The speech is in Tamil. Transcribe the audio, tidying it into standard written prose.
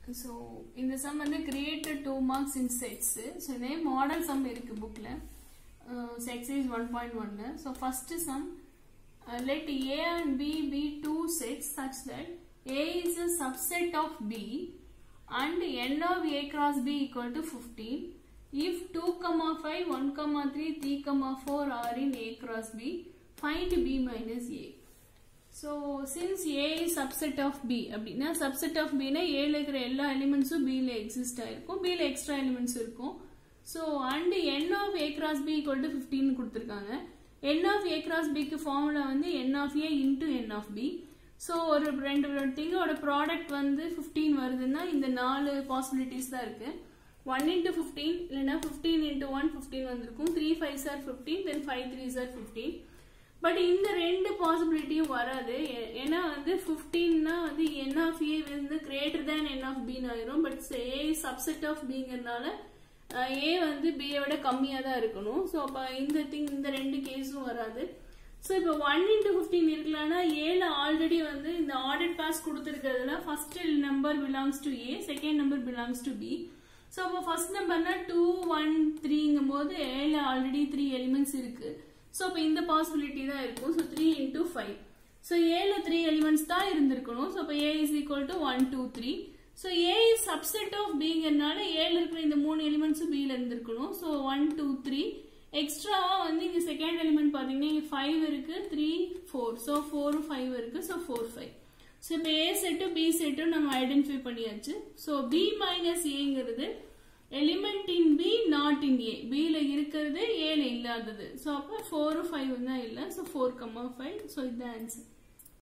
So in the sum create 2 marks in sets. So name model sum irukku book la. So exercise 1.1. So first sum, let A and B be two sets such that A is a subset of B and n of A cross B equal to 15 if 2, 5, 1, 3, 3, 4 are in A cross B, find B minus A. So since A is subset of B, subset of B na A la irukra ella elements B la exist aayirukkum, B la extra elements irukkum. So and n of A cross B equal to 15 kuduthirukanga. N of A cross B ku formula n of A into n of B. So ஒரு ரெண்டு thing ஓட product 15 வருதுன்னா இந்த நாலு possibilities தான் இருக்கு. 1 into 15 இல்லனா 15 into 1 15 வந்திருக்கும். 3 5s are 15, then 5 3s are 15. But இந்த ரெண்டு possibilityயும் வராது. ஏனா 15 னா n of A greater than n of B ஆயிரும். But A is subset of B ங்கறனால A B விட கம்மியா தான் இருக்கணும். So அப்ப இந்த ரெண்டு கேஸும் வராது. So இப்போ 1 into 15 இருக்கலாம்னா A ல ஆல்ரெடி இந்த ordered pass கொடுத்திருக்கிறதுல first number belongs to A, second number belongs to B. So அப்ப first numberனா 2 1 3 ங்கும்போது A ல ஆல்ரெடி 3 elements இருக்கு. So அப்ப இந்த possibility தான் இருக்கும். So 3 into 5. So A ல 3 elements தான் இருந்திருக்கணும். So அப்ப A is equal to 1 2 3. So A is subset of B ங்கறனால A ல இருக்கிற இந்த மூணு elements B ல இருந்திருக்கணும். So 1 2 3 extra இங்க second element பாத்தீங்கன்னா இங்க 5 இருக்கு 3 4. So 4 5 இருக்கு. So 4 5. So இப்ப A set B set நம்ம ஐடென்டிஃபை பண்ணியாச்சு. So B minus A ங்கிறது element in B not in A. B ல இருக்கிறது A ல இல்லாதது. So அப்ப 4 5 தான் இல்ல. So 4, 5. So இது ஆன்சர்.